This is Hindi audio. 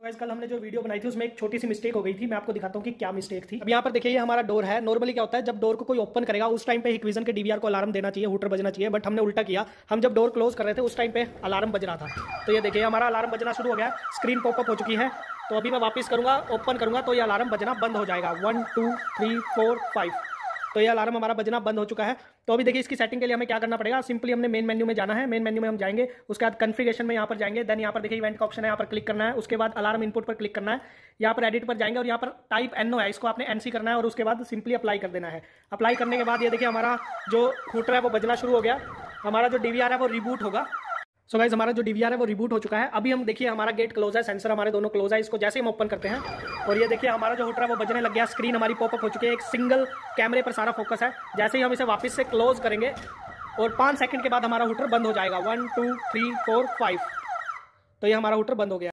गाइस कल हमने जो वीडियो बनाई थी उसमें एक छोटी सी मिस्टेक हो गई थी। मैं आपको दिखाता हूँ कि क्या मिस्टेक थी। अब यहाँ पर देखिए ये हमारा डोर है। नॉर्मली क्या होता है जब डोर को कोई ओपन करेगा उस टाइम पे हिकविजन के डीवीआर को अलार्म देना चाहिए, हूटर बजना चाहिए, बट हमने उल्टा किया। हम जब डोर क्लोज कर रहे थे उस टाइम पे अलार्म बज रहा था। तो ये देखिए हमारा अलार्म बजना शुरू हो गया, स्क्रीन पॉपअप हो चुकी है। तो अभी मैं वापस करूंगा, ओपन करूंगा तो ये अलार्म बजना बंद हो जाएगा। 1 2 3 4 5 तो ये अलार्म हमारा बजना बंद हो चुका है। तो अभी देखिए इसकी सेटिंग के लिए हमें क्या करना पड़ेगा। सिंपली हमने मेन मेन्यू में जाना है। मेन मेन्यू में हम जाएंगे, उसके बाद कॉन्फ़िगरेशन में यहाँ पर जाएंगे। देन यहाँ पर देखिए इवेंट का ऑप्शन है, यहाँ पर क्लिक करना है। उसके बाद अलार्म इनपुट पर क्लिक करना है। यहाँ पर एडिट पर जाएंगे और यहाँ पर टाइप एनओ है, इसको आपने एनसी करना है और उसके बाद सिंपली अप्लाई कर देना है। अप्लाई करने के बाद ये देखिए हमारा जो हूटर है वो बजना शुरू हो गया। हमारा जो डीवीआर है वो रिबूट होगा। सो गाइस हमारा जो डीवीआर है वो रिबूट हो चुका है। अभी हम देखिए हमारा गेट क्लोज है, सेंसर हमारे दोनों क्लोज है। इसको जैसे हम ओपन करते हैं और ये देखिए हमारा जो हूटर है वो बजने लग गया। स्क्रीन हमारी पॉपअप हो चुकी है, एक सिंगल कैमरे पर सारा फोकस है। जैसे ही हम इसे वापस से क्लोज करेंगे और 5 सेकंड के बाद हमारा हूटर बंद हो जाएगा। 1 2 3 4 5 तो ये हमारा हूटर बंद हो गया।